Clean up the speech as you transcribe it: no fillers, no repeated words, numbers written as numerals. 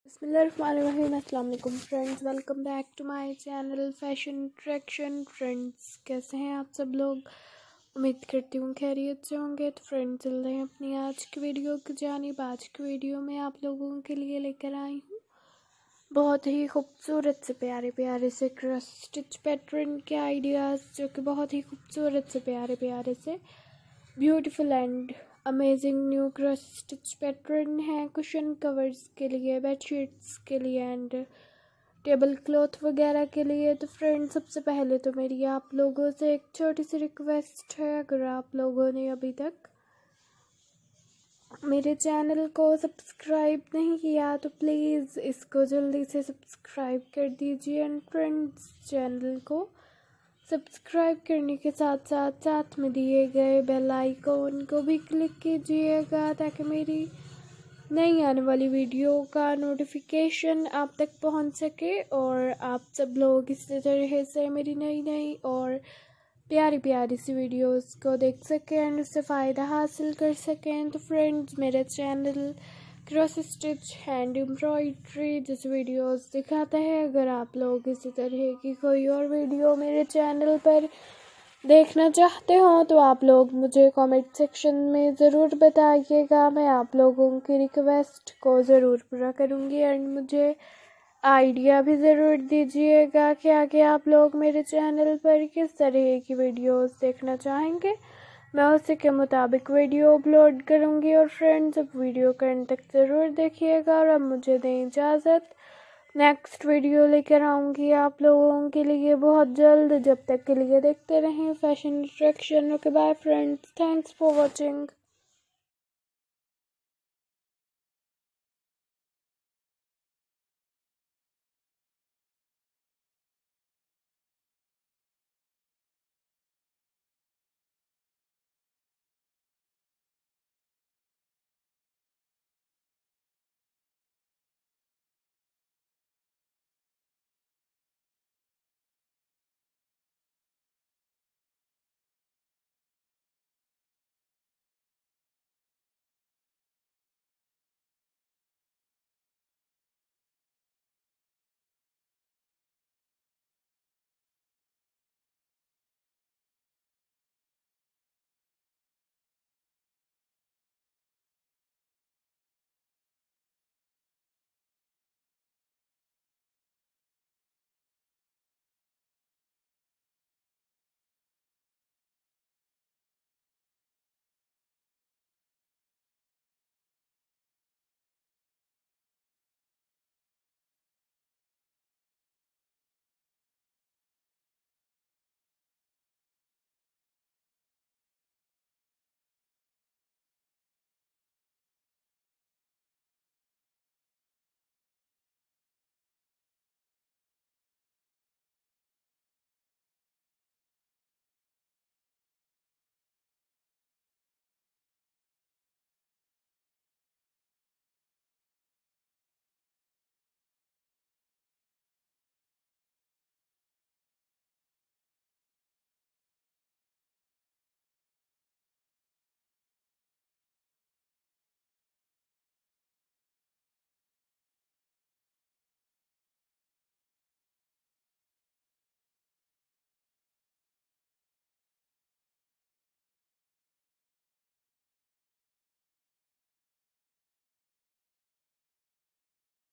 बिस्मिल्लाहिर्रहमानिर्रहीम। अस्सलाम वालेकुम friends, welcome back to my channel fashion traction. Friends, कैसे हैं आप सब लोग? उम्मीद करती हूँ खैरियत से होंगे। तो फ्रेंड्स, चलते हैं अपनी आज की वीडियो की जानिब। आज की वीडियो में आप लोगों के लिए लेकर आई हूँ बहुत ही खूबसूरत से प्यारे प्यारे से क्रॉस स्टिच पैटर्न के आइडियाज़, जो कि बहुत ही खूबसूरत से प्यारे प्यारे से beautiful and amazing new cross stitch pattern है कुशन कवर्स के लिए, बेडशीट्स के लिए एंड टेबल क्लॉथ वगैरह के लिए। तो फ्रेंड्स, सबसे पहले तो मेरी आप लोगों से एक छोटी सी रिक्वेस्ट है, अगर आप लोगों ने अभी तक मेरे चैनल को सब्सक्राइब नहीं किया तो प्लीज़ इसको जल्दी से सब्सक्राइब कर दीजिए। एंड फ्रेंड्स, चैनल को सब्सक्राइब करने के साथ साथ में दिए गए बेल आइकॉन को भी क्लिक कीजिएगा, ताकि मेरी नई आने वाली वीडियो का नोटिफिकेशन आप तक पहुंच सके और आप सब लोग इसी तरह से मेरी नई और प्यारी प्यारी सी वीडियोस को देख सकें एंड उससे फ़ायदा हासिल कर सकें। तो फ्रेंड्स, मेरा channel cross stitch hand embroidery जैसे वीडियोस दिखाता है। अगर आप लोग इसी तरह की कोई और वीडियो मेरे चैनल पर देखना चाहते हो तो आप लोग मुझे कमेंट सेक्शन में ज़रूर बताइएगा। मैं आप लोगों की रिक्वेस्ट को ज़रूर पूरा करूँगी एंड मुझे आइडिया भी ज़रूर दीजिएगा कि आगे आप लोग मेरे चैनल पर किस तरह की वीडियोस देखना चाहेंगे। मैं उसी के मुताबिक वीडियो अपलोड करूँगी। और फ्रेंड्स, अब वीडियो को एंड तक ज़रूर देखिएगा। और अब मुझे दें इजाज़त, नेक्स्ट वीडियो लेकर आऊँगी आप लोगों के लिए बहुत जल्द। जब तक के लिए देखते रहें fashion traction. Okay, bye friends, thanks for watching.